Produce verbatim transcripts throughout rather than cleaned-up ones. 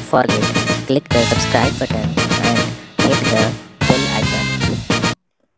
forget, click the subscribe button and hit the bell icon.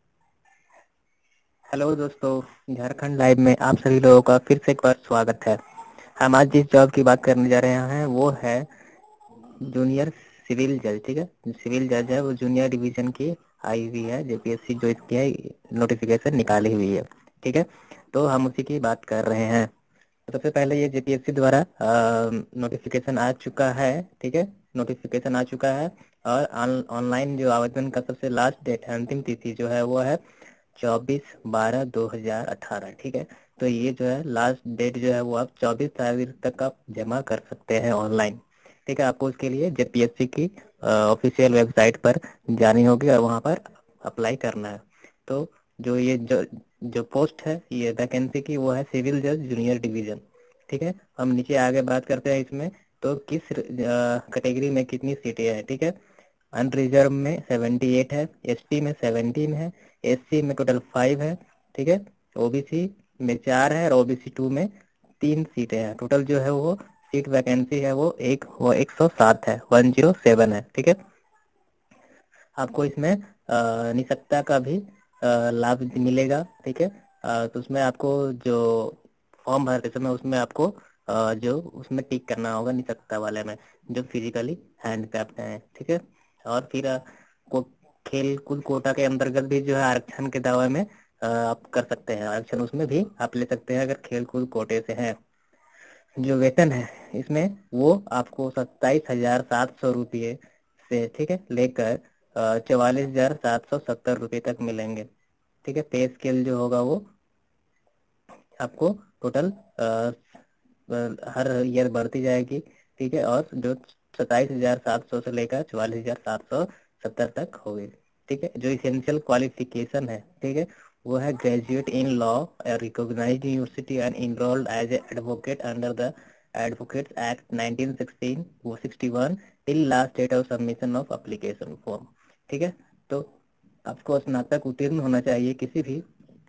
Hello दोस्तों, Jharkhand live में आप सभी लोगों का फिर से एक बार स्वागत है। हम आज जिस जॉब की बात करने जा रहे हैं वो है जूनियर सिविल जज। ठीक है, जो सिविल जज है वो जूनियर डिवीजन की आई हुई है, जेपीएससी जो इसकी है नोटिफिकेशन निकाली हुई है। ठीक है, तो हम उसी की बात कर रहे हैं। तो सबसे पहले ये जेपीएससी द्वारा नोटिफिकेशन आ चुका है। ठीक है, नोटिफिकेशन आ चुका है और ऑनलाइन जो आवेदन का सबसे लास्ट डेट है, अंतिम तिथि जो है वो है चौबीस बारह दो हजार अठारह। ठीक है, तो ये जो है लास्ट डेट जो है वो आप चौबीस तारीख तक आप जमा कर सकते हैं ऑनलाइन। ठीक है, आपको उसके लिए जेपीएससी की ऑफिशियल वेबसाइट पर जानी होगी और वहाँ पर अप्लाई करना है। तो जो ये जो जो पोस्ट है ये वैकेंसी की वो है सिविल जज जूनियर डिवीजन। ठीक है, हम नीचे आगे बात करते हैं इसमें तो किस कैटेगरी में कितनी सीटें हैं। ठीक है, अनरिजर्व में अठहत्तर है, एसटी में सत्रह है, एससी में टोटल फाइव है। ठीक है, ओबीसी में चार है और ओबीसी टू में तीन सीटें हैं। टोटल जो है वो सीट वैकेंसी है वो एक वो एक सौ सात है, वन जीरो सेवन है। ठीक है, आपको इसमें नियोक्ता का भी लाभ मिलेगा। ठीक है, तो उसमें आपको जो फॉर्म भरते समय उसमें आपको जो उसमें टिक करना होगा नियोक्ता वाले में, जो फिजिकली हैंडक्राफ्ट हैं। ठीक है, और फिर को खेल कूद कोटा के अंतर्गत भी जो है आरक्षण के दावा में आप कर सकते हैं, आरक्षण उसमें भी आप ले सकते हैं अगर खेल कूद कोटे से हैं। जो वेतन है इसमें वो आपको सत्ताईस हजार सात सौ रुपये से ठीक है लेकर चवालीस हजार सात सौ सत्तर रुपये तक मिलेंगे। ठीक है, पे स्केल जो होगा वो आपको टोटल हर ईयर बढ़ती जाएगी। ठीक है, और जो सत्ताईस हजार सात सौ से लेकर चवालीस हजार सात सौ सत्तर तक होगी। ठीक है, जो इसेंशियल क्वालिफिकेशन है ठीक है वो है graduate in law recognised university and enrolled as advocate under the advocates act nineteen sixteen वो sixty one till last date of submission of application form. ठीक है, तो आपको स्नातक उत्तीर्ण होना चाहिए किसी भी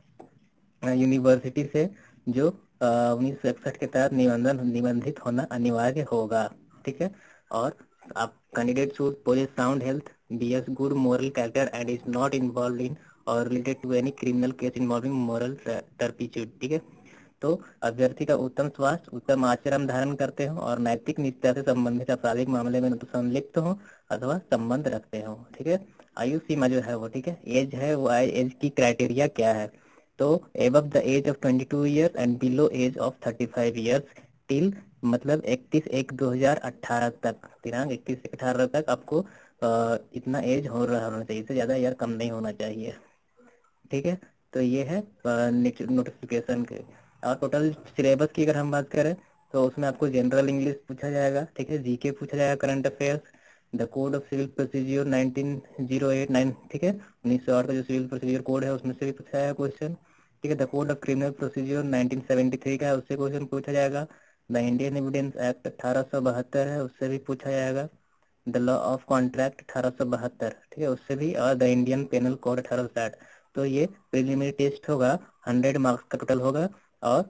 यूनिवर्सिटी से जो उन्नीस सौ इकसठ के तहत निबंधन निबंधित होना अनिवार्य होगा। ठीक है, और आप candidate should possess sound health, bears good moral character and is not involve in or related to any criminal case involving moral turpitude. ठीक है, तो अभ्यर्थी का उत्तम स्वास्थ्य, उत्तम आचरण धारण करते हो और नैतिक निष्ठा से संबंधित आपराधिक मामले में तो संलिप्त हो अथवा संबंध रखते हो। ठीक है, आयु सीमा जो है वो ठीक है एज है वो एज की क्राइटेरिया क्या है तो above the age of twenty two years and below age of thirty five years till मतलब इकतीस एक दो हजार अठारह तक, दिनांक इकतीस एक अठारह तक आपको आ, इतना एज हो रहा होना चाहिए, इससे ज्यादा यार कम नहीं होना चाहिए। ठीक है, तो ये है नोटिफिकेशन के। और टोटल सिलेबस की अगर हम बात करें तो उसमें आपको जनरल इंग्लिश पूछा जाएगा। ठीक है, जीके पूछा जाएगा, current affairs, the code of civil procedure nineteen zero eight nine. ठीक है, उन्नीस सौ आठ का जो सिविल प्रोसीजर कोड है उसमें से भी पूछा जाएगा क्वेश्चन। ठीक है, the code of criminal procedure nineteen seventy three का है, उससे क्वेश्चन पूछा जाएगा। द इंडियन एविडेंस एक्ट अठारह सौ बहत्तर है, उससे भी पूछा जाएगा। द लॉ ऑफ कॉन्ट्रैक्ट अठारह सौ बहत्तर ठीक है उससे भी, और द इंडियन पेनल कोड अठारह सौ साठ। तो ये प्रिलिमिनरी टेस्ट होगा, हंड्रेड मार्क्स का टोटल होगा और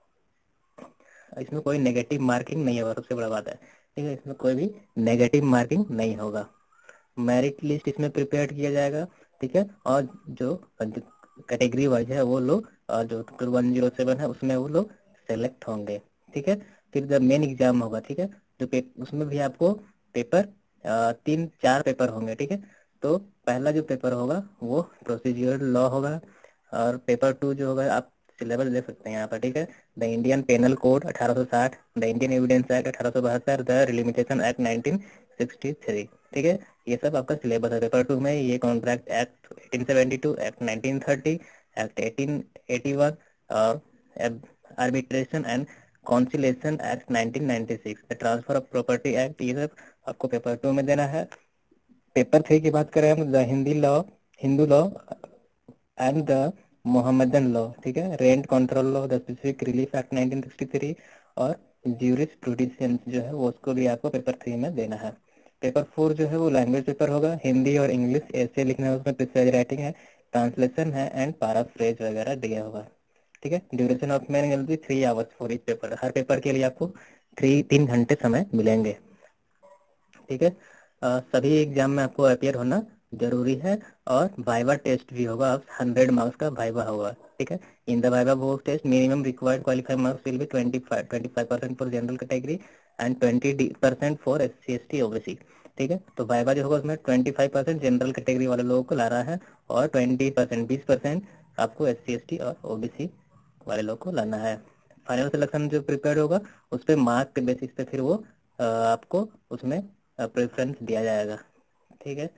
इसमें कोई नेगेटिव मार्किंग नहीं होगा, सबसे बड़ा बात है। ठीक है, इसमें कोई भी नेगेटिव मार्किंग नहीं होगा। मेरिट लिस्ट इसमें प्रिपेयर किया जाएगा। ठीक है, और जो कैटेगरी वाइज है वो लोग जो वन जीरो सेवन है उसमें वो लोग सेलेक्ट होंगे। ठीक है, फिर जब मेन एग्जाम होगा ठीक है जो उसमें भी आपको पेपर आ, तीन चार पेपर होंगे। ठीक है, तो पहला जो पेपर होगा वो प्रोसीजर लॉ होगा और पेपर टू जो होगा आप सिलेबस देख सकते हैं यहाँ पर। ठीक है, द इंडियन पेनल कोड अठारह सौ साठ, द इंडियन एविडेंस एक्ट अठारह सौ बहत्तर, the limitation act nineteen sixty three. ठीक है, ये सब आपका सिलेबस है। पेपर टू में ये contract act eighteen seventy two, act nineteen thirty, act eighteen eighty one और arbitration and conciliation act nineteen ninety six, the transfer of property act, ये सब आपको पेपर टू में देना है। पेपर थ्री की बात करें हम, the Hindi law Hindu law and the Mohammedan law. ठीक है, rent control law, the specific relief act nineteen sixty three और ज्यूरिस प्रूडिशंस जो है वो उसको भी आपको पेपर थ्री में देना है। पेपर फोर जो है वो लैंग्वेज पेपर होगा, हिंदी और इंग्लिश ऐसे लिखना है, उसमें प्रिसाइज राइटिंग है, ट्रांसलेशन है एंड पैराफ्रेज वगैरह दिया होगा। ठीक है, duration of main three hours for each paper, हर पेपर के लिए आपको थ्री तीन घंटे समय मिलेंगे। ठीक है। अ, सभी एग्जाम में आपको अपियर होना जरूरी है और वाइवा टेस्ट भी होगा, हंड्रेड मार्क्स का वाइवा होगा। ठीक है। In the viva board test minimum required qualified marks will be twenty five twenty five percent for general category and twenty percent for S C S T OBC. ठीक है। तो viva जो होगा उसमें twenty five percent general category वाले लोगों को ला रहा है और ट्वेंटी परसेंट बीस परसेंट आपको एस सी एस टी और ओबीसी वाले लोग को लाना है। फाइनल सिलेक्शन जो प्रिपेयर होगा उस पर मार्क के बेसिस पे फिर वो अ, आपको उसमें प्रेफरेंस दिया जाएगा। ठीक है।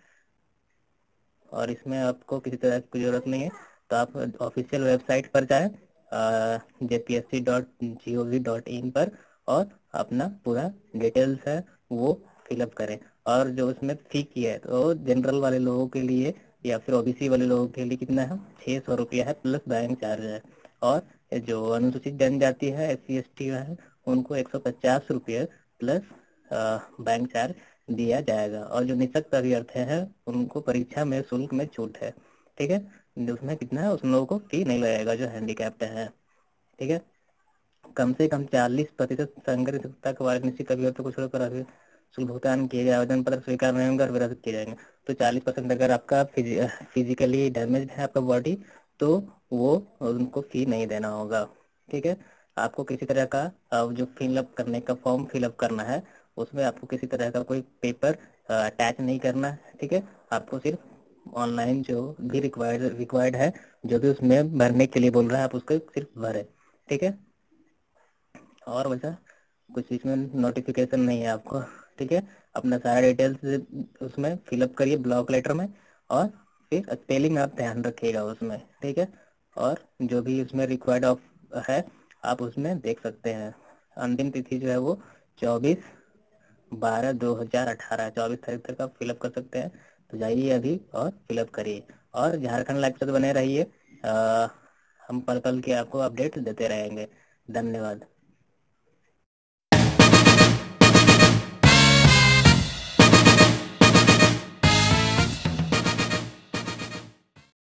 और इसमें आपको किसी तरह की जरूरत नहीं है, तो आप ऑफिशियल वेबसाइट पर जाएं J P S C dot G O V dot in पर और अपना पूरा डिटेल्स है वो फिलअप करें। और जो उसमें फी की है तो जनरल वाले लोगों के लिए या फिर ओबीसी वाले लोगों के लिए कितना है, छः सौ रुपया है प्लस बैंक चार्ज है। और जो अनुसूचित जनजाति है एस सी एस टी है उनको एक सौ पचास रुपये प्लस बैंक चार्ज दिया जाएगा। और जो निचक अभ्यर्थी हैं उनको परीक्षा में शुल्क में छूट है। ठीक है। उसमें कितना है, उस लोगों को फी नहीं लगेगा जो हैंडीकैप्ड है। ठीक है। कम से कम चालीस प्रतिशत संग्रह तक वाले निश्चित अभ्यर्थी को छोड़कर शुल्क भुगतान किए गए आवेदन पत्र स्वीकार नहीं होंगे और विरोध किए जाएंगे। तो चालीस परसेंट अगर आपका फिजिकली डैमेज है आपका बॉडी तो वो उनको फी नहीं देना होगा। ठीक है। आपको किसी तरह का जो फिलअप करने का फॉर्म फिलअप करना है उसमें आपको किसी तरह का कोई पेपर अटैच नहीं करना है। ठीक है। आपको सिर्फ ऑनलाइन जो भी रिक्वायर्ड रिक्वायर्ड है जो भी उसमें भरने के लिए बोल रहा है आप उसको सिर्फ भरे। ठीक है। और वैसा कुछ इसमें नोटिफिकेशन नहीं है आपको। ठीक है। अपना सारा डिटेल्स उसमें फिलअप करिए ब्लॉक लेटर में और फिर स्पेलिंग आप ध्यान रखिएगा उसमें। ठीक है। और जो भी उसमें रिक्वायर्ड ऑफ है आप उसमें देख सकते हैं। अंतिम तिथि जो है वो चौबीस बारह दो हजार अठारह चौबीस तारीख तक आप फिलअप कर सकते हैं। तो जाइए अभी और फिलअप करिए और झारखंड लाइव से बने रहिए। हम पल पल के आपको अपडेट देते रहेंगे। धन्यवाद।